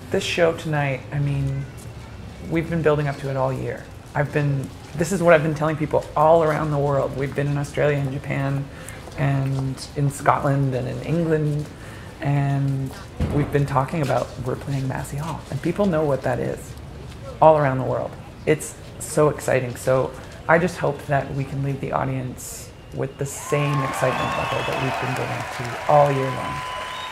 This show tonight, I mean, we've been building up to it all year. This is what I've been telling people all around the world. We've been in Australia and Japan and in Scotland and in England, and we've been talking about we're playing Massey Hall, and people know what that is all around the world. It's so exciting. So I just hope that we can leave the audience with the same excitement level that we've been building to all year long.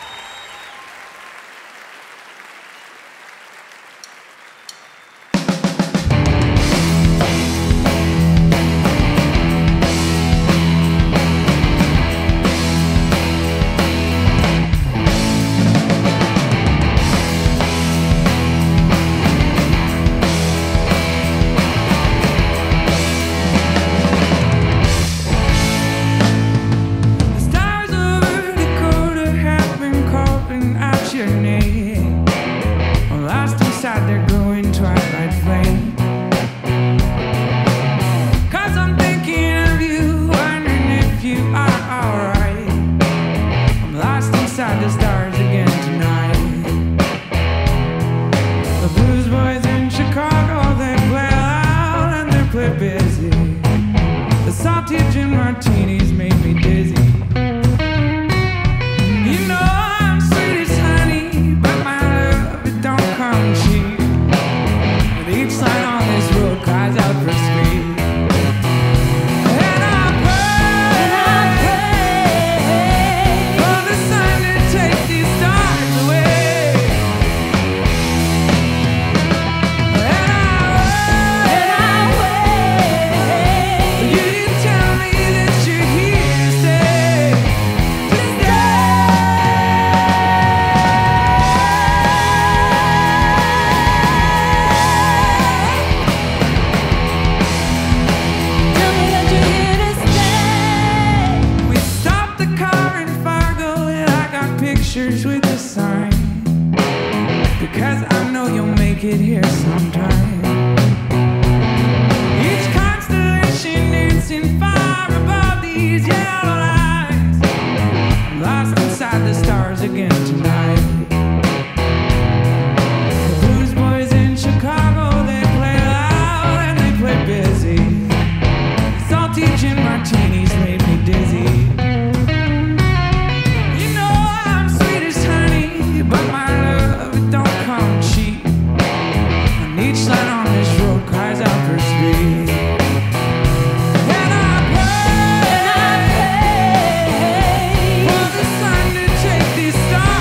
With the sign, because I know you'll make it here sometime. Each constellation dancing far above these yellow lines. I'm lost inside the stars again tonight. The blues boys in Chicago, they play loud and they play busy. Salty gin martinis made me dizzy. But my love, it don't come cheap. And each sign on this road cries out for speed. And I pray for the sun to take these stars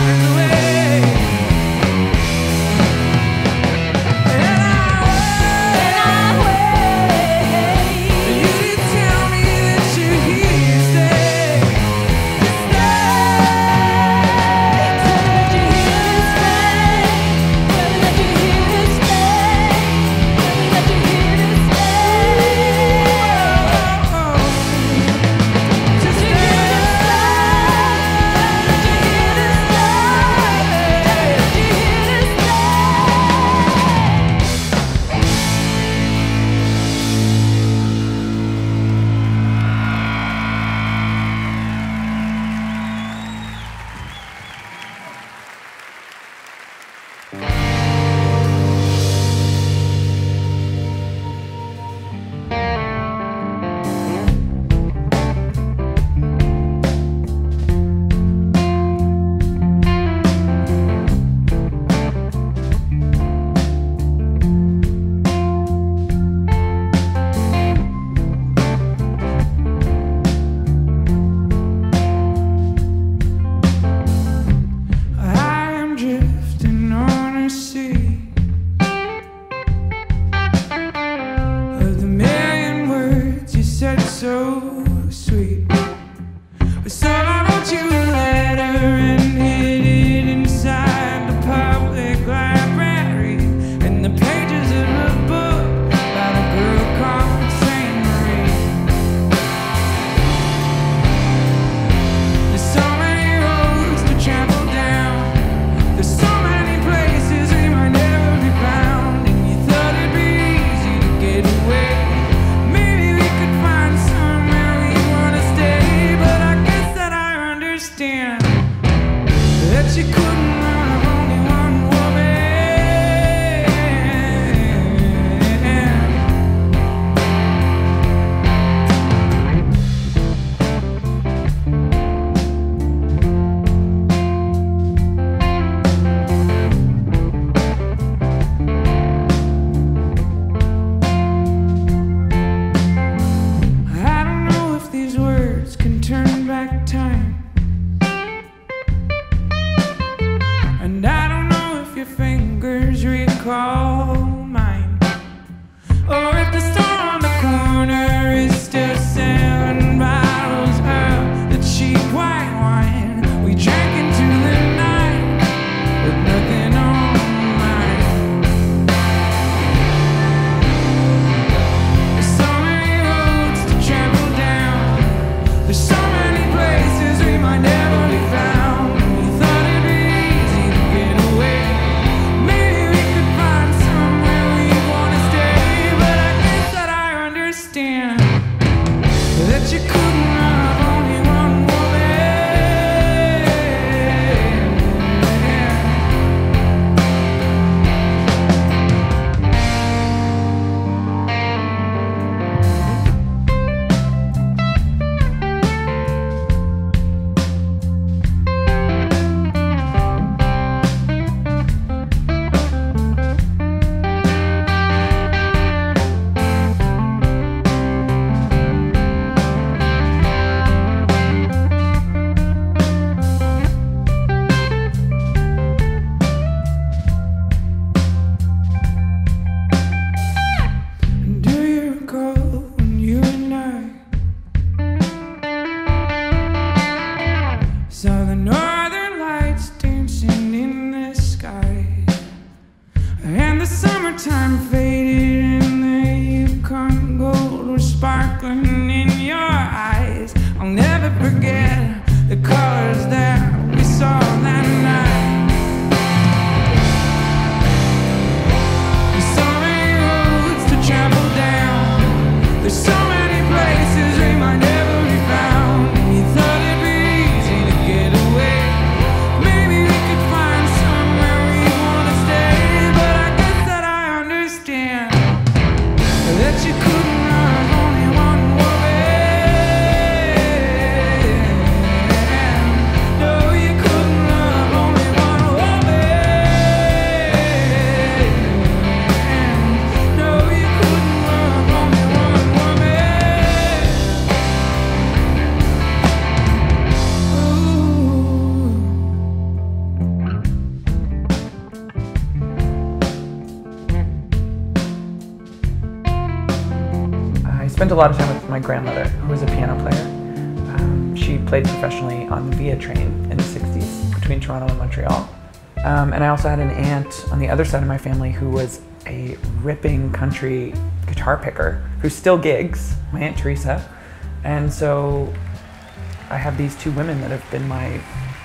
spent a lot of time with my grandmother, who was a piano player. She played professionally on the Via train in the 60s between Toronto and Montreal. And I also had an aunt on the other side of my family who was a ripping country guitar picker who still gigs, my Aunt Teresa. And so I have these two women that have been my,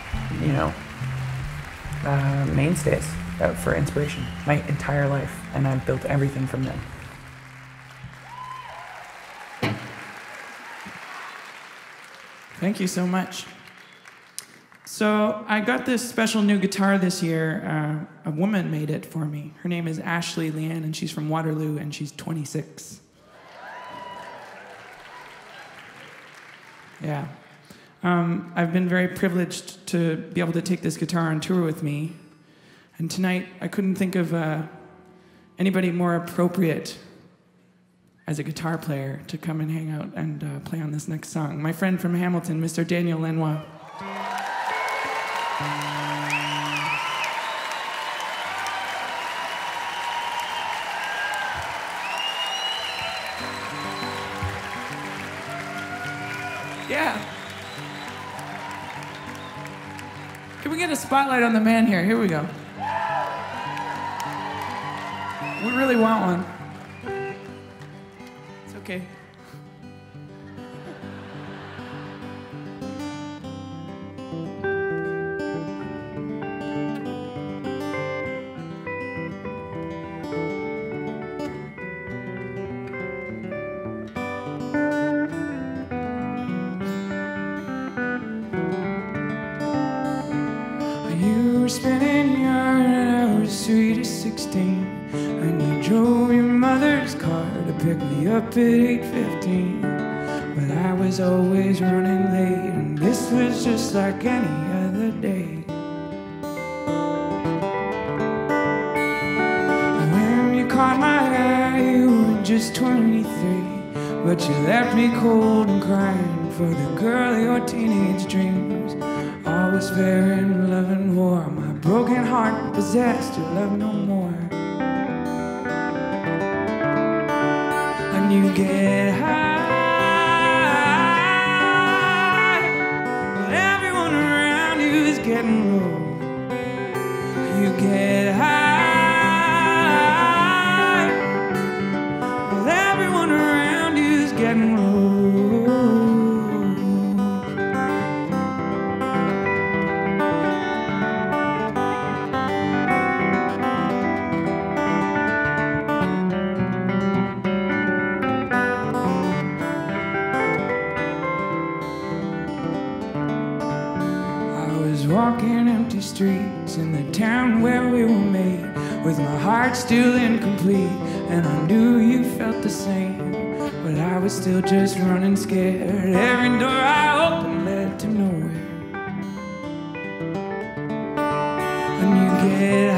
mainstays for inspiration my entire life, and I've built everything from them. Thank you so much. So I got this special new guitar this year. A woman made it for me. Her name is Ashley Leanne, and she's from Waterloo, and she's 26. Yeah. I've been very privileged to be able to take this guitar on tour with me. And tonight, I couldn't think of anybody more appropriate as a guitar player to come and hang out and play on this next song. My friend from Hamilton, Mr. Daniel Lanois. Yeah. Can we get a spotlight on the man here? Here we go. We really want one. It's okay. You were spinning yarn and I was sweet as 16, and you drove your mother's car to pick me up at 8:15. But I was always running late, and this was just like any other day. When you caught my eye, you were just 23, but you left me cold and crying for the girl of your teenage dreams. All was fair in love and war. My broken heart possessed your love no more. And you get high, but everyone around you is getting low. You get high, but everyone around you is getting low. Walking empty streets in the town where we were made, with my heart still incomplete, and I knew you felt the same. But I was still just running scared. Every door I opened led to nowhere. And you get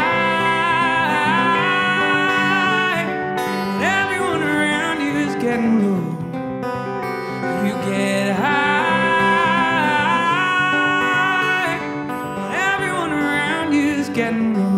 high, but everyone around you is getting low. You get high, getting low.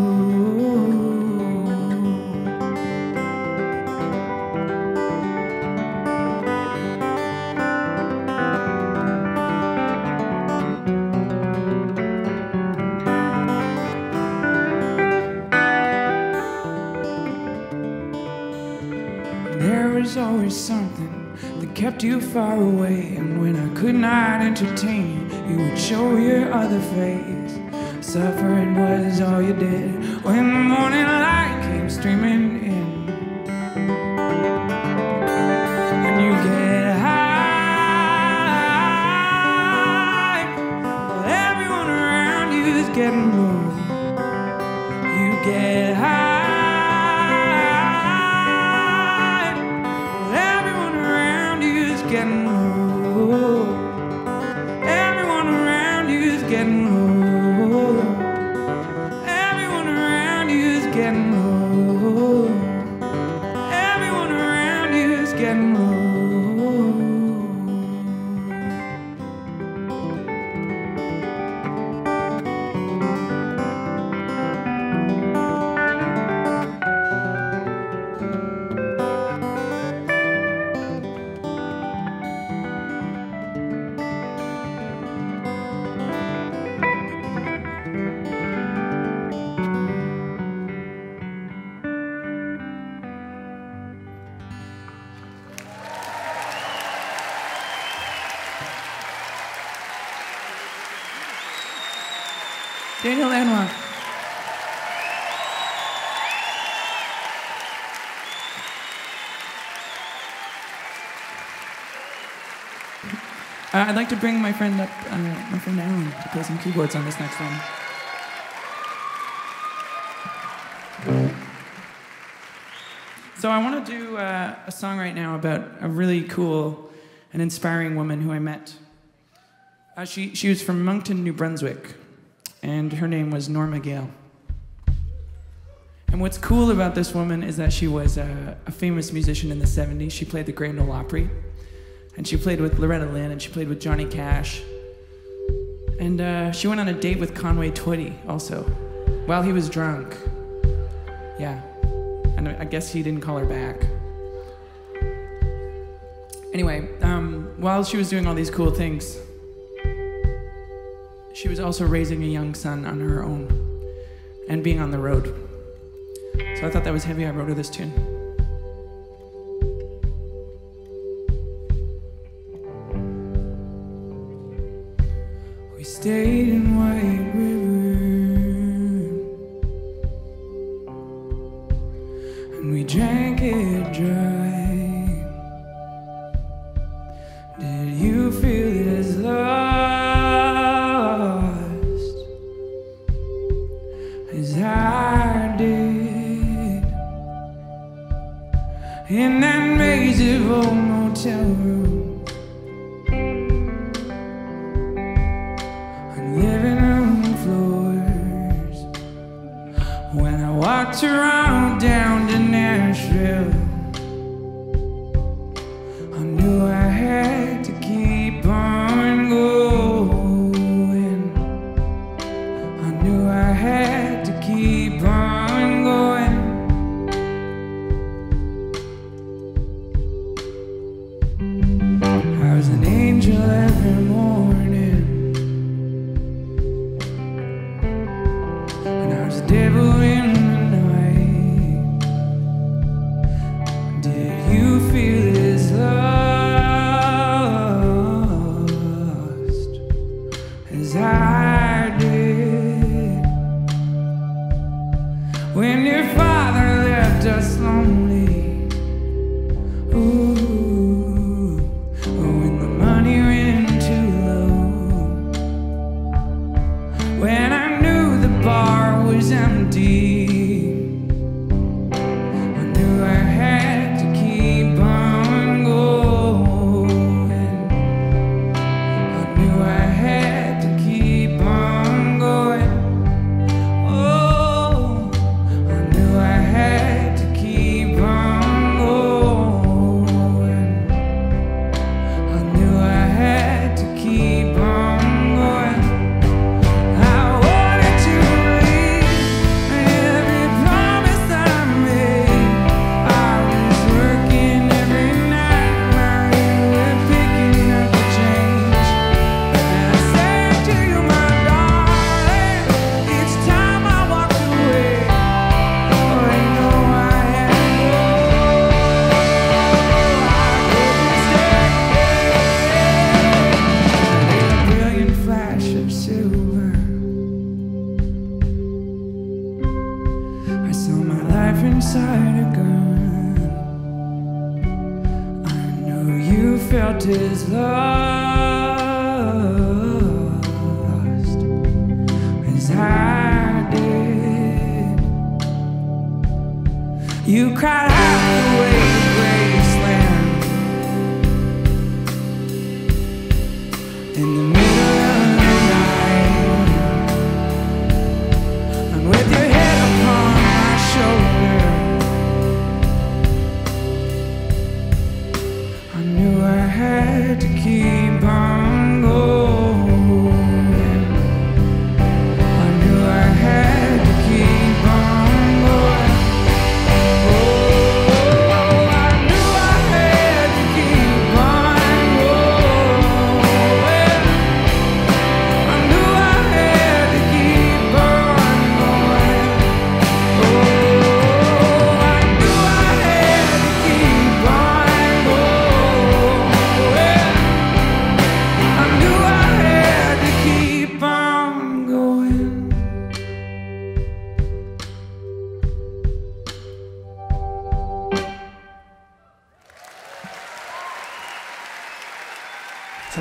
There was always something that kept you far away, and when I could not entertain you, you would show your other face. Suffering was all you did when the morning light came streaming in. And you get high, while everyone around you is getting low. You get high, while everyone around you is getting low. Everyone around you is getting low. Everyone around you is getting low. Everyone around you is getting low. Daniel Lanois. I'd like to bring my friend up, my friend Alan, to play some keyboards on this next one. So I want to do a song right now about a really cool and inspiring woman who I met. She was from Moncton, New Brunswick, and her name was Norma Gale. And what's cool about this woman is that she was a famous musician in the 70s. She played the Grand Ole Opry, and she played with Loretta Lynn, and she played with Johnny Cash. And she went on a date with Conway Twitty also, while he was drunk. Yeah, and I guess he didn't call her back. Anyway, while she was doing all these cool things, she was also raising a young son on her own and being on the road. So I thought that was heavy. I wrote her this tune. We stayed in White River and we drank it dry. Did you feel as lost as I did in that maze of old motel room on living room floors when I walked around down to Nashville? I knew I had to keep on going. I knew I had to keep on going. I was an angel every morning, and I was a devil in the night. Did you feel as lost as I did when your father left us lonely? Ooh, when the money ran too low, when I knew the bar was empty, I knew I had to keep on going. I knew I had to keep on going. Oh, I knew I had to keep on going. I knew I had to keep on going. I wanted to believe in every promise that I made. I was working every night while you were picking up the change. And I said to you, my darling, each time I walked away, oh, I know I had to go. I couldn't stay. A brilliant flash of silver, I saw my life inside a gun. I know you felt as lost as I did. You cried out the way to Graceland in the middle of the night, and with your head upon my shoulder, I knew I had to keep on going. I knew I had to keep on going. Oh,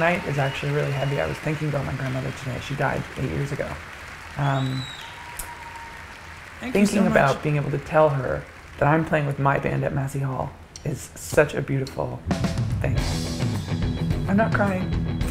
tonight is actually really heavy. I was thinking about my grandmother today. She died 8 years ago. Thinking about being able to tell her that I'm playing with my band at Massey Hall is such a beautiful thing. I'm not crying.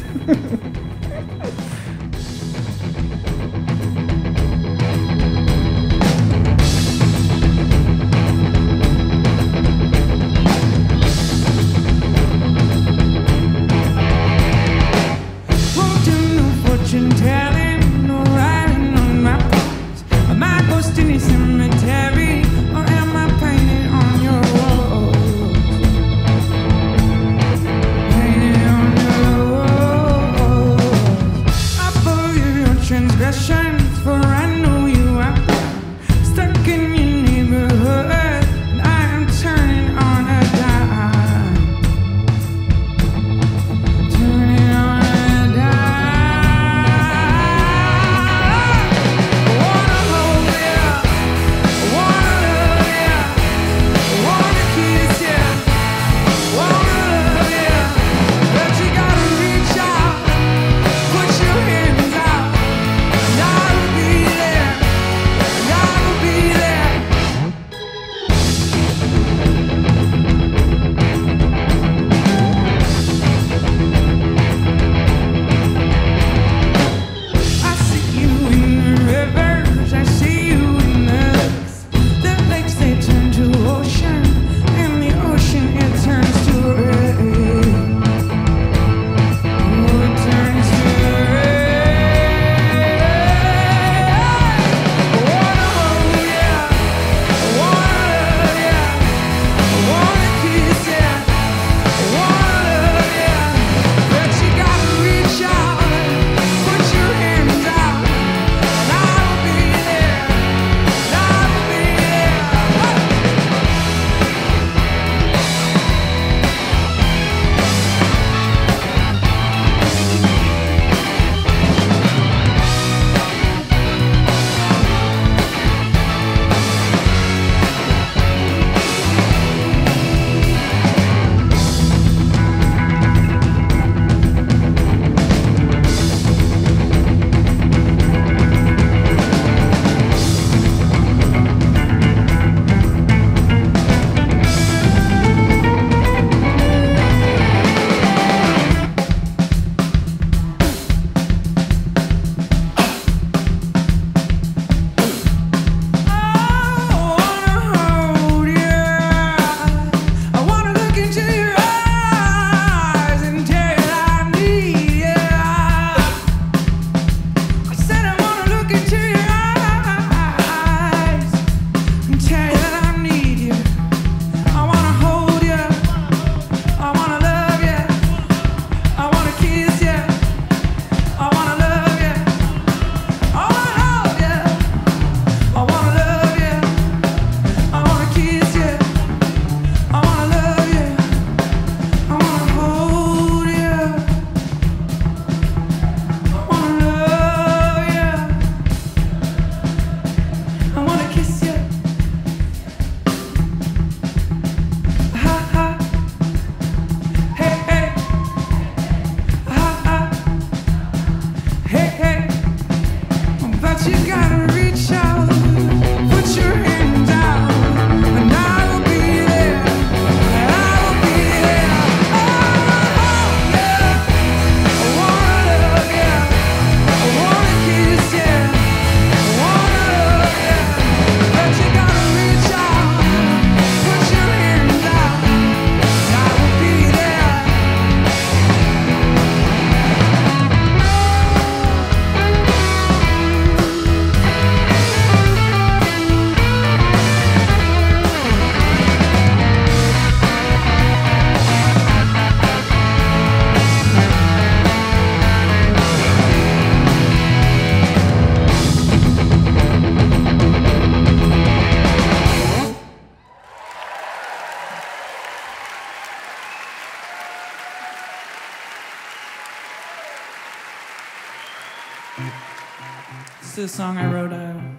This is a song I wrote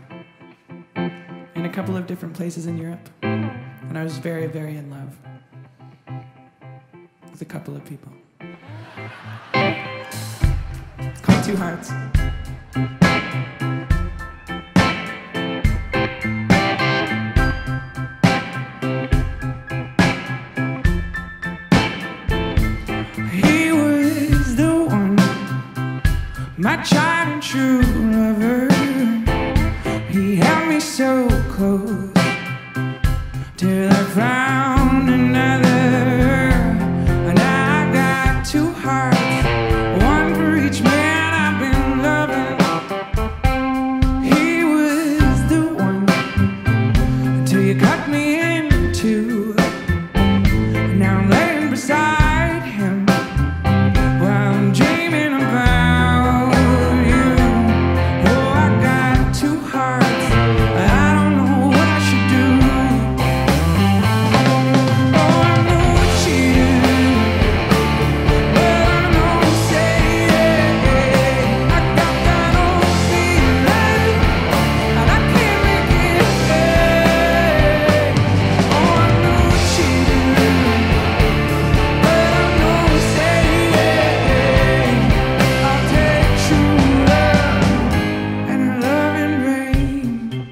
in a couple of different places in Europe, and I was very, very in love with a couple of people. It's called Two Hearts. He was the one, my tried and true lover. He held me so close till I found another. And I got two hearts, one for each man I've been loving. He was the one until you cut me in two. Now I'm laying beside him while I'm dreaming about you. Oh, I got two hearts, I don't know what I should do. Oh, I know what she is, but I know what say it. I got that old feeling, and I can't make it stay. Oh, I know what she is, but I know what say it. I'll take true love and her love in vain.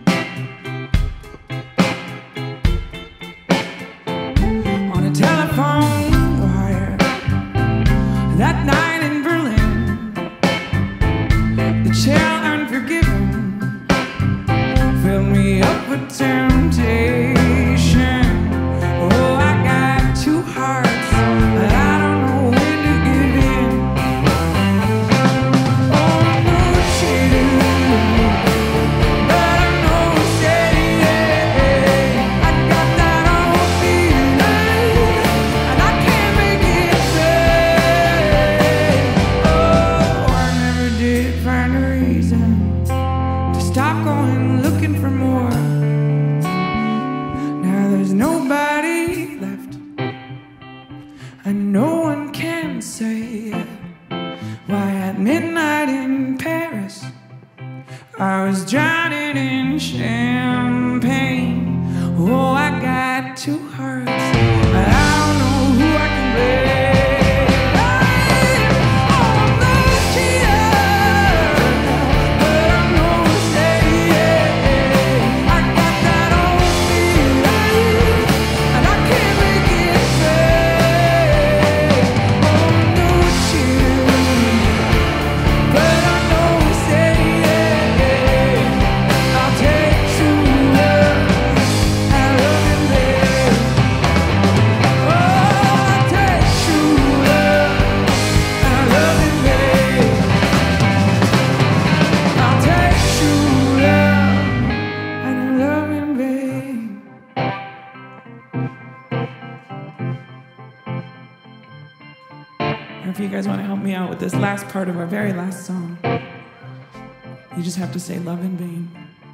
On a telephone wire that night in Berlin, the chill unforgiven filled me up with temptation. Oh, I got two hearts, but I don't know when to give in. Oh, I know what she is, but I know what say it. I got that old feeling, and I can't make it stay. Oh, I never did find a reason to stop going looking for more. Now there's nobody left, and no one can say why at midnight in Paris I was drowning in champagne. Oh, I got two hearts, but I don't know who I can blame. Oh, I'm not cheating, but I know what say it. I got that old feeling, and I can't make it stay. Oh, I'm not cheating, but I know what say it. I'll take true love and love in vain. Oh, I'll take true love and love in vain. I'll take true love and love in vain. If you guys want to help me out with this last part of our very last song, you just have to say love in vain.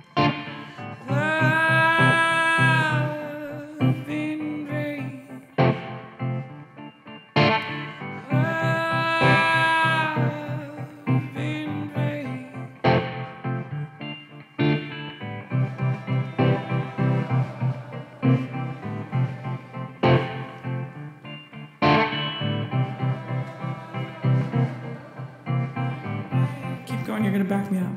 Love in vain. Love in vain. Keep going, you're gonna back me up.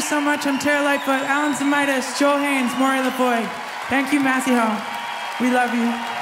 so much. I'm Terra Lightfoot, Alan Samitis, Joel Haynes, Maury LaFoy. Thank you, Massey Hall. We love you.